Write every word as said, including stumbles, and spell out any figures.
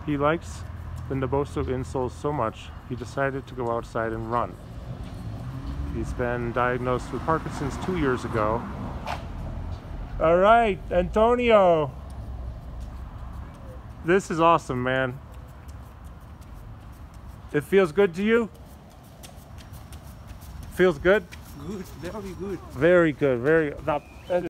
He likes the Naboso insoles so much, he decided to go outside and run. He's been diagnosed with Parkinson's two years ago. All right, Antonio. This is awesome, man. It feels good to you? Feels good? Good, very good. Very good, very. Now,